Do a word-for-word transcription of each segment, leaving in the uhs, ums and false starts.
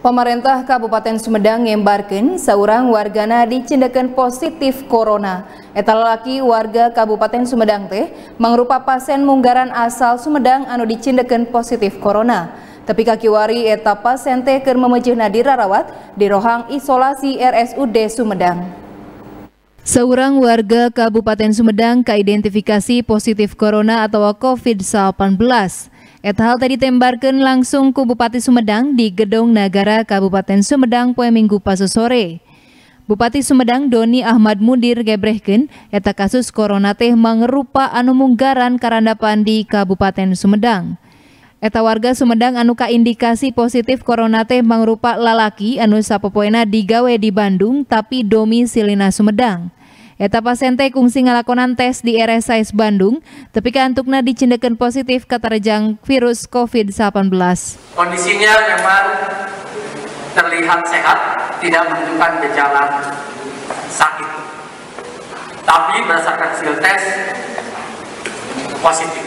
Pemerintah Kabupaten Sumedang ngembarkeun saurang wargana dicindekeun positif corona. Eta lalaki warga Kabupaten Sumedang teh mangrupa pasien munggaran asal Sumedang anu dicindekeun positif corona. Tapi kakiwari eta pasien teh keur memeujeunna dirarawat di rohang isolasi R S U D Sumedang. Seorang warga Kabupaten Sumedang kaidentifikasi positif corona atau COVID delapan belas. Eta hal tadi ditembarkeun langsung ku Bupati Sumedang di Gedung Nagara Kabupaten Sumedang poe Minggu pase sore. Bupati Sumedang Doni Ahmad Mundir gebrehkeun eta kasus corona teh mangrupa anu munggaran karandapan di Kabupaten Sumedang. Eta warga Sumedang anu kaindikasi positif corona teh mangrupa lalaki anu sapopoena digawe di Bandung tapi domisilina Sumedang. Eta pasien teh kungsi ngalakonan tes di R S I S Bandung, tapi kaantukna dicindekeun positif katarejang virus COVID delapan belas. Kondisinya memang terlihat sehat, tidak menunjukkan gejala sakit. Tapi berdasarkan hasil tes positif.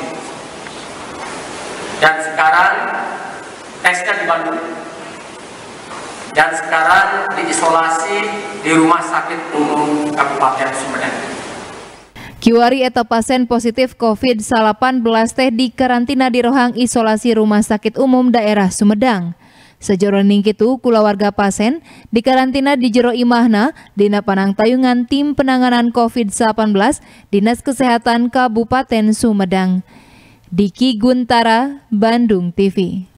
Dan sekarang tesnya di Bandung. Dan sekarang diisolasi di Rumah Sakit Umum Kabupaten Sumedang. Kiwari eta pasien positif COVID delapan belas teh dikarantina di rohang isolasi Rumah Sakit Umum Daerah Sumedang. Sajroning kitu kulawarga pasien dikarantina di jero imahna dina panangtayungan tim penanganan COVID delapan belas Dinas Kesehatan Kabupaten Sumedang. Diki Guntara, Bandung T V.